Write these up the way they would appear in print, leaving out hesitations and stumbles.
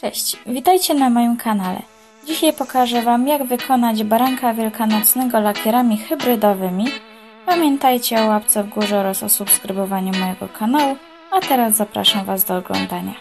Cześć, witajcie na moim kanale. Dzisiaj pokażę Wam, jak wykonać baranka wielkanocnego lakierami hybrydowymi. Pamiętajcie o łapce w górze oraz o subskrybowaniu mojego kanału, a teraz zapraszam Was do oglądania.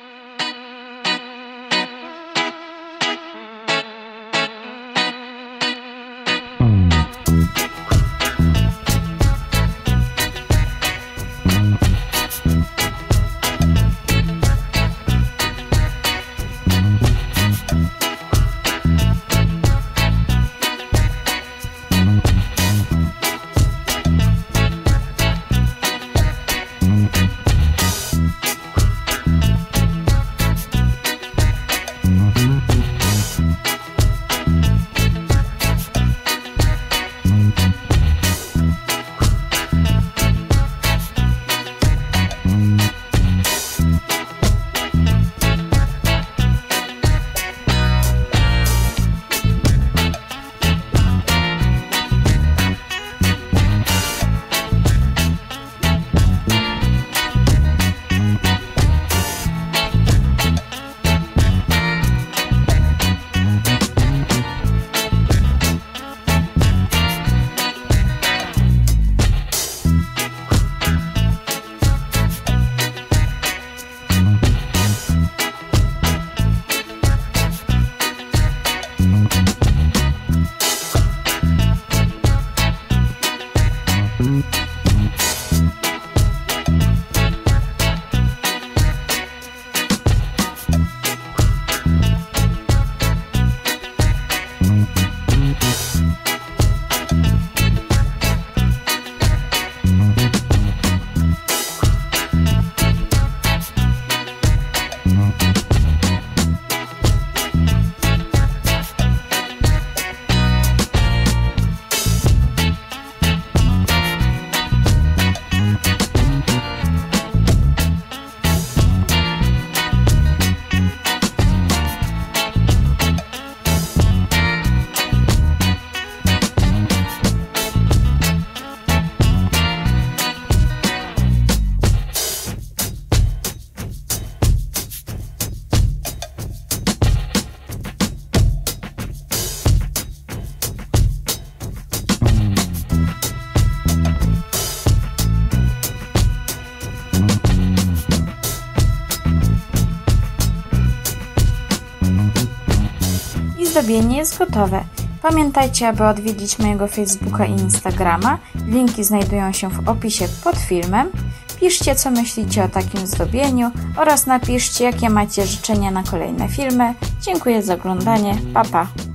Zdobienie jest gotowe. Pamiętajcie, aby odwiedzić mojego Facebooka i Instagrama. Linki znajdują się w opisie pod filmem. Piszcie, co myślicie o takim zdobieniu oraz napiszcie, jakie macie życzenia na kolejne filmy. Dziękuję za oglądanie. Pa, pa!